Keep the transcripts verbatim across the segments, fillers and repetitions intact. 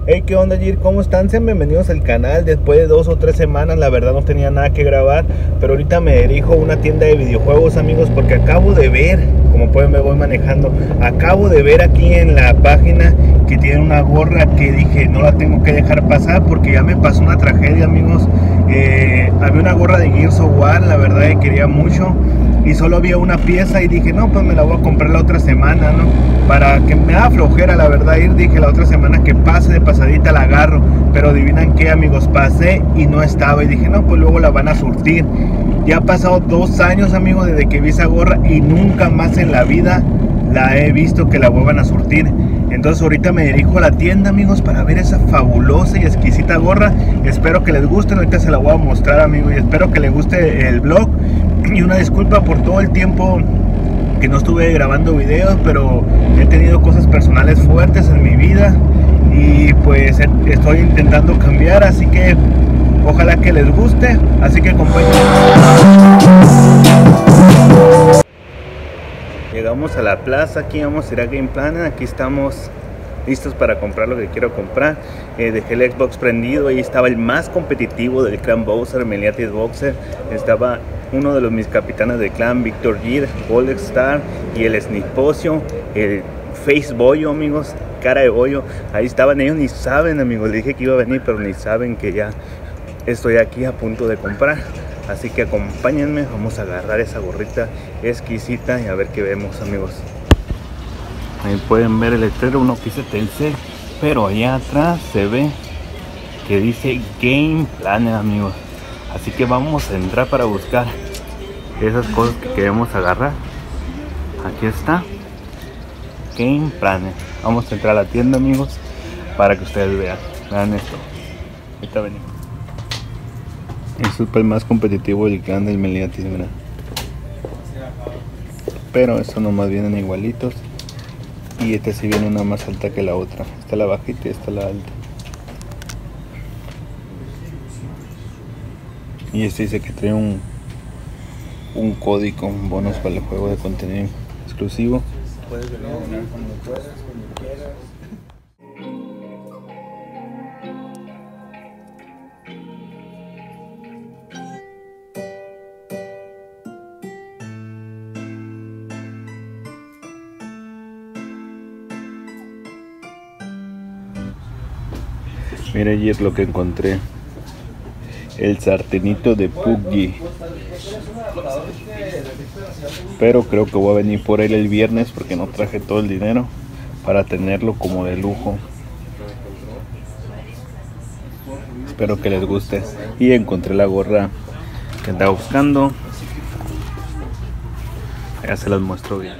Hey, ¿qué onda, Jir? ¿Cómo están? Sean bienvenidos al canal. Después de dos o tres semanas, la verdad no tenía nada que grabar, pero ahorita me dirijo a una tienda de videojuegos, amigos, porque acabo de ver, como pueden ver, voy manejando, acabo de ver aquí en la página que tiene una gorra que dije, no la tengo que dejar pasar porque ya me pasó una tragedia, amigos. Eh, había una gorra de Gears of War, la verdad que quería mucho, y solo había una pieza y dije, no, pues me la voy a comprar la otra semana, ¿no? Para que me da flojera, la verdad, ir, dije la otra semana que pase de pasadita la agarro, pero adivinan qué, amigos, pasé y no estaba, y dije, no, pues luego la van a surtir. Ya ha pasado dos años, amigos, desde que vi esa gorra y nunca más en la vida la he visto que la vuelvan a surtir. Entonces ahorita me dirijo a la tienda, amigos, para ver esa fabulosa y exquisita gorra. Espero que les guste, ahorita se la voy a mostrar, amigos, y espero que les guste el vlog. Y una disculpa por todo el tiempo que no estuve grabando videos, pero he tenido cosas personales fuertes en mi vida y pues estoy intentando cambiar, así que ojalá que les guste, así que acompáñenme. Llegamos a la plaza, aquí vamos a ir a Game Planet, aquí estamos listos para comprar lo que quiero comprar. Eh, dejé el Xbox prendido, ahí estaba el más competitivo del clan Bowser, Meliatis Boxer, estaba uno de los mis capitanes del clan, Victor Jir, Gold Star y el Snipocio, el Face Bollo, amigos, cara de bollo. Ahí estaban, ellos ni saben, amigos, les dije que iba a venir, pero ni saben que ya estoy aquí a punto de comprar. Así que acompáñenme, vamos a agarrar esa gorrita exquisita y a ver qué vemos, amigos. Ahí pueden ver el letrero, uno que dice Telcel, pero allá atrás se ve que dice Game Planet, amigos. Así que vamos a entrar para buscar esas cosas que queremos agarrar. Aquí está Game Planet. Vamos a entrar a la tienda, amigos, para que ustedes vean. Vean esto. Ahorita venimos. Es el más competitivo del clan del Meliatis, ¿verdad? Pero estos nomás vienen igualitos. Y este sí viene una más alta que la otra. Esta la bajita y esta la alta. Y este dice que trae un, un código, un bonus para el juego de contenido exclusivo. Puedes venir a donar cuando puedas, cuando quieras. Mira, ayer lo que encontré, el sartenito de P U B G, pero creo que voy a venir por él el viernes porque no traje todo el dinero para tenerlo como de lujo. Espero que les guste. Y encontré la gorra que andaba buscando, ya se las muestro bien.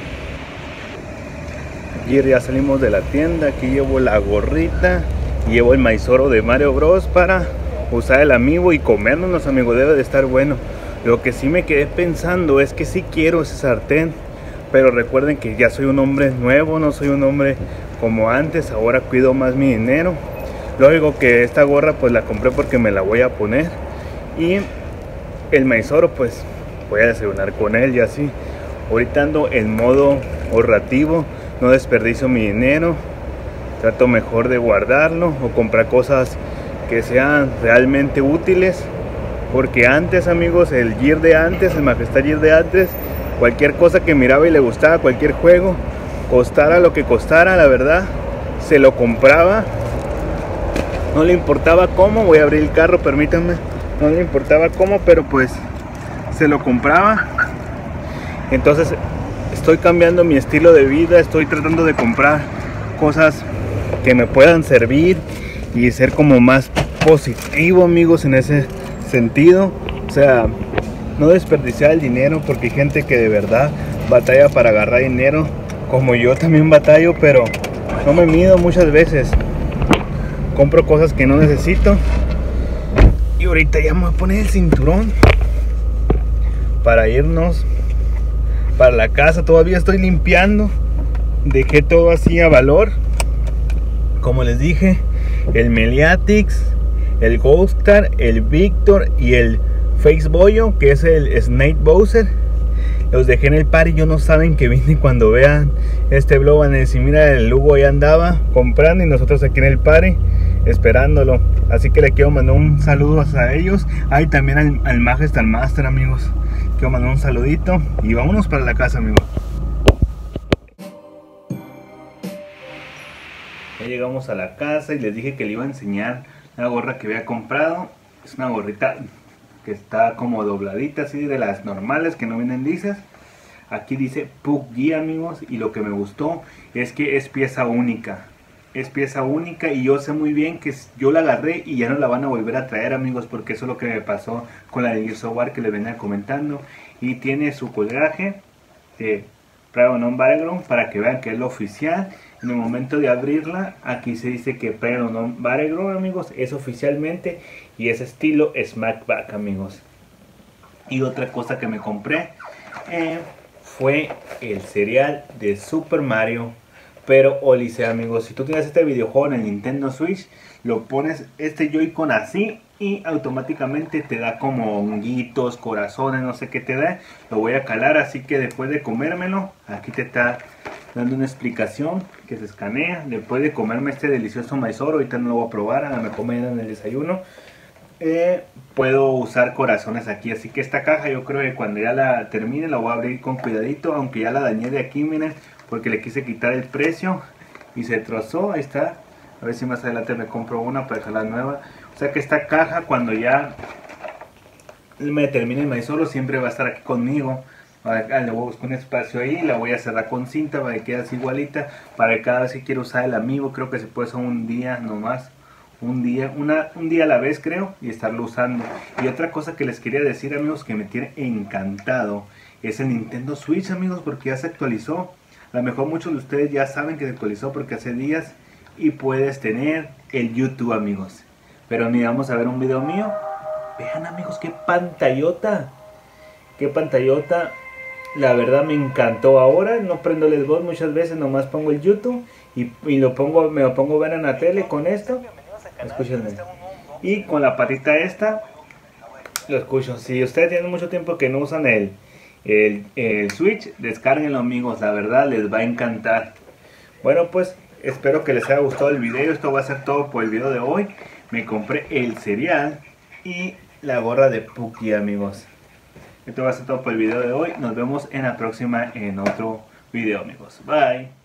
Ayer ya salimos de la tienda, aquí llevo la gorrita, llevo el maizoro de Mario Bros para usar el amiibo y comérnoslos, amigos, debe de estar bueno. Lo que sí me quedé pensando es que sí quiero ese sartén, pero recuerden que ya soy un hombre nuevo, no soy un hombre como antes, ahora cuido más mi dinero. Lógico que esta gorra pues la compré porque me la voy a poner, y el maizoro pues voy a desayunar con él y así. Ahorita ando en modo ahorrativo, no desperdicio mi dinero, trato mejor de guardarlo o comprar cosas que sean realmente útiles, porque antes, amigos, el Gear de antes, el Majestad Gear de antes, cualquier cosa que miraba y le gustaba, cualquier juego, costara lo que costara, la verdad, se lo compraba, no le importaba cómo. Voy a abrir el carro, permítanme, no le importaba cómo, pero pues se lo compraba. Entonces estoy cambiando mi estilo de vida, estoy tratando de comprar cosas que me puedan servir y ser como más positivo, amigos, en ese sentido. O sea, no desperdiciar el dinero, porque hay gente que de verdad batalla para agarrar dinero, como yo también batallo, pero no me mido muchas veces, compro cosas que no necesito. Y ahorita ya me voy a poner el cinturón para irnos para la casa. Todavía estoy limpiando, dejé todo así a valor, como les dije, el Meliatix, el Gold Star, el Victor y el Face Bollo, que es el Snake Bowser. Los dejé en el par y yo no saben que vine. Cuando vean este vlog van a decir, mira, el Hugo ya andaba comprando y nosotros aquí en el party esperándolo. Así que le quiero mandar un saludo a ellos. Ay, también al, al Majestar Master, amigos. Quiero mandar un saludito y vámonos para la casa, amigos. Ya llegamos a la casa y les dije que le iba a enseñar la gorra que había comprado. Es una gorrita que está como dobladita, así de las normales que no vienen lisas. Aquí dice Puggy, amigos, y lo que me gustó es que es pieza única. Es pieza única y yo sé muy bien que yo la agarré y ya no la van a volver a traer, amigos, porque eso es lo que me pasó con la de Gears of War que les venía comentando. Y tiene su colgaje de PlayerUnknown's Battleground para que vean que es lo oficial. En el momento de abrirla, aquí se dice que PlayerUnknown's Battleground, amigos, es oficialmente y es estilo Smackback, amigos. Y otra cosa que me compré eh, fue el cereal de Super Mario, pero Odyssey, amigos. Si tú tienes este videojuego en el Nintendo Switch, lo pones este Joy-Con así y automáticamente te da como honguitos, corazones, no sé qué te da. Lo voy a calar, así que después de comérmelo, aquí te está dando una explicación que se escanea. Después de comerme este delicioso maizoro, ahorita no lo voy a probar, a lo mejor mañana en el desayuno, eh, puedo usar corazones aquí. Así que esta caja yo creo que cuando ya la termine la voy a abrir con cuidadito, aunque ya la dañé de aquí, miren, porque le quise quitar el precio y se trozó. Ahí está, a ver si más adelante me compro una para dejarla nueva. O sea que esta caja, cuando ya me termine el maizoro, siempre va a estar aquí conmigo. Acá le voy a buscar un espacio ahí, la voy a cerrar con cinta para que quede así igualita, para que cada vez que quiero usar el amigo, creo que se puede usar un día nomás, un día, una, un día a la vez creo, y estarlo usando. Y otra cosa que les quería decir, amigos, que me tiene encantado, es el Nintendo Switch, amigos, porque ya se actualizó. A lo mejor muchos de ustedes ya saben que se actualizó porque hace días, y puedes tener el YouTube, amigos. Pero ni vamos a ver un video mío. Vean, amigos, qué pantallota, qué pantallota. La verdad me encantó. Ahora no prendo el Xbox muchas veces, nomás pongo el YouTube y, y lo pongo, me lo pongo a ver en la tele con esto. Escúchenme. Y con la patita esta lo escucho. Si ustedes tienen mucho tiempo que no usan el, el, el Switch, descárguenlo, amigos. La verdad les va a encantar. Bueno, pues espero que les haya gustado el video. Esto va a ser todo por el video de hoy. Me compré el cereal y la gorra de Puggy, amigos. Esto va a ser todo por el video de hoy. Nos vemos en la próxima en otro video, amigos. Bye.